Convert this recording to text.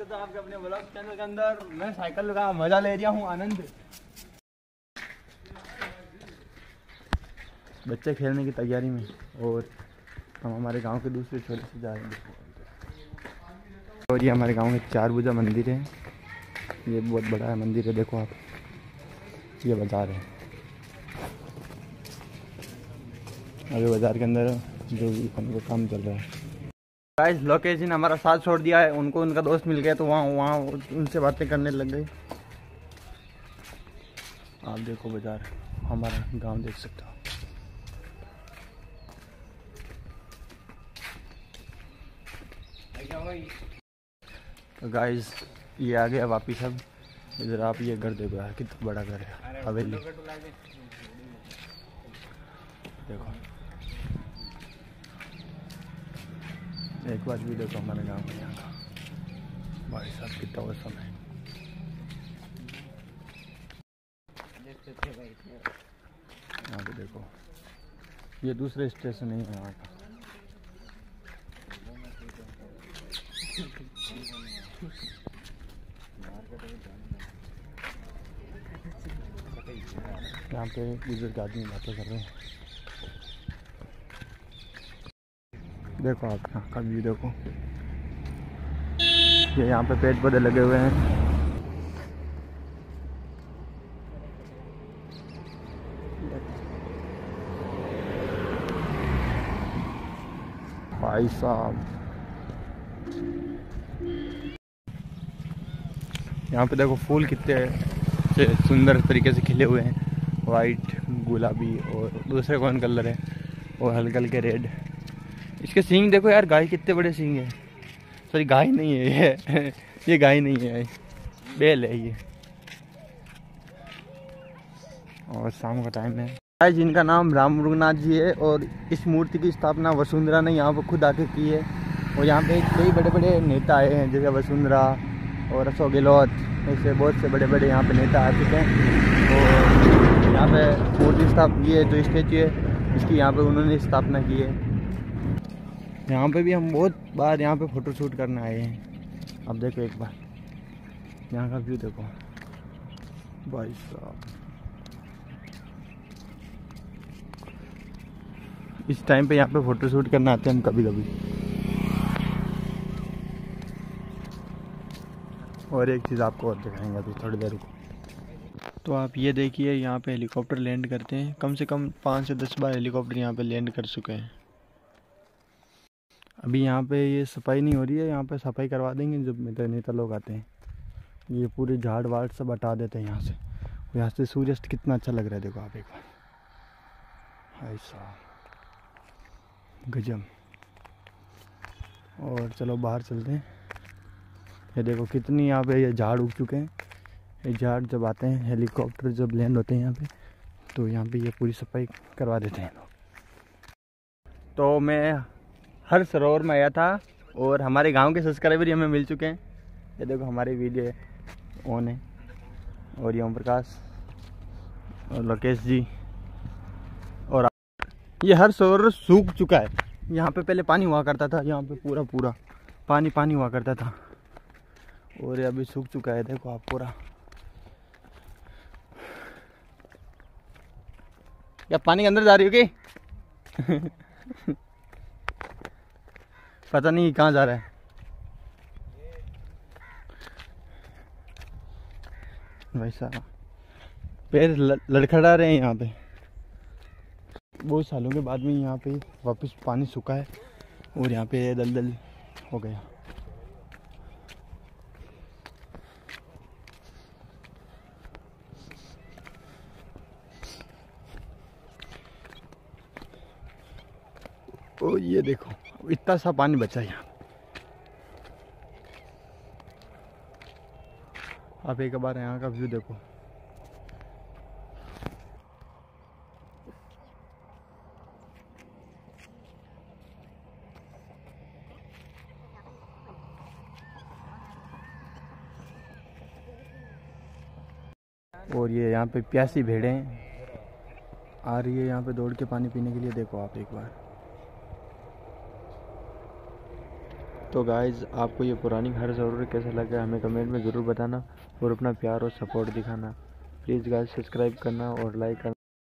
स्वागत है आपके अपने ब्लॉग चैनल के अंदर। मैं साइकिल का मजा ले रहा हूँ, आनंद। बच्चे खेलने की तैयारी में और हम हमारे गांव के दूसरे छोरे से जा रहे हैं। और ये हमारे गांव में 4 भुजा मंदिर है। ये बहुत बड़ा है मंदिर है, देखो आप। ये बाजार है, अभी बाजार के अंदर जो भी उनका काम चल रहा है। गाइस लोकेश जी ने हमारा साथ छोड़ दिया है, उनको उनका दोस्त मिल गया तो वहाँ उनसे बातें करने लग गए। आप देखो बाजार, हमारा गांव देख सकते हो। तो गाइस ये आ गया वापिस। अब इधर आप ये घर देखो यार, कितना बड़ा घर है, हवेली। देखो एक बार भी देखो हमारे गांव में यहाँ का भाई साहब कितना औसम है। यहाँ पे देखो, ये दूसरे स्टेशन है यहाँ का। यहाँ पे बुजुर्ग आदमी बातें कर रहे हैं। देखो आप यहाँ का व्यू देखो, ये यहाँ पे पेड़ पौधे लगे हुए हैं। भाई साहब यहाँ पे देखो फूल कितने सुंदर तरीके से खिले हुए हैं। वाइट, गुलाबी और दूसरे कौन कलर है, और हल्के हल्के रेड। इसके सींग देखो यार, गाय कितने बड़े सींग है। सॉरी गाय नहीं है ये गाय नहीं है, बैल है ये। और शाम का टाइम है गाइस। जिनका नाम राम मुरुगनाथ जी है और इस मूर्ति की स्थापना वसुंधरा ने यहाँ पर खुद आके की है। और यहाँ पे कई बड़े बड़े नेता आए हैं, जैसे वसुंधरा और अशोक गहलोत, ऐसे बहुत से बड़े बड़े यहाँ पे नेता आ चुके हैं। और यहाँ पे मूर्ति स्थापना की है, जो स्टेचू है इसकी यहाँ पे उन्होंने स्थापना की है। यहाँ पे भी हम बहुत बार यहाँ पे फ़ोटो शूट करने आए हैं। अब देखो एक बार यहाँ का व्यू देखो भाई साहब। इस टाइम पे यहाँ पे फ़ोटो शूट करने आते हैं हम कभी कभी। और एक चीज़ आपको और दिखाएंगे अभी थोड़ी देर को। तो आप ये देखिए, यहाँ पे हेलीकॉप्टर लैंड करते हैं। कम से कम 5 से 10 बार हेलीकॉप्टर यहाँ पे लैंड कर चुके हैं। अभी यहाँ पे ये सफाई नहीं हो रही है, यहाँ पे सफाई करवा देंगे जब नेता लोग आते हैं। ये पूरे झाड़ वाड़ सब हटा देते हैं यहाँ से। यहाँ से सूर्यास्त कितना अच्छा लग रहा है, देखो आप एक बार। ऐसा गजब। और चलो बाहर चलते हैं। ये देखो कितनी यहाँ पे ये झाड़ उग चुके हैं। ये झाड़ जब आते हैं, हेलीकॉप्टर जब लैंड होते हैं यहाँ पे, तो यहाँ पे ये पूरी सफाई करवा देते हैं लोग। तो मैं हर सरोवर में आया था और हमारे गांव के सब्सक्राइबर ही हमें मिल चुके हैं। ये देखो हमारी वीडियो ऑन है। और ये ओम प्रकाश और लोकेश जी। और ये हर सरोवर सूख चुका है। यहाँ पे पहले पानी हुआ करता था, यहाँ पे पूरा पूरा पानी हुआ करता था, और ये अभी सूख चुका है। देखो आप पूरा। क्या पानी के अंदर जा रही हो कि पता नहीं कहाँ जा रहा है भाई साहब। पैर लड़खड़ा रहे हैं यहाँ पे। बहुत सालों के बाद में यहाँ पे वापस पानी सूखा है और यहाँ पे दलदल हो गया। ओ ये देखो इतना सा पानी बचा यहाँ। आप एक बार यहाँ का व्यू देखो। और ये यहाँ पे प्यासी भेड़ें आ रही है यहाँ पे दौड़ के पानी पीने के लिए। देखो आप एक बार। तो गाइज़ आपको ये पुरानी घर ज़रूर कैसा लगा हमें कमेंट में ज़रूर बताना और अपना प्यार और सपोर्ट दिखाना। प्लीज़ गाइज़ सब्सक्राइब करना और लाइक करना।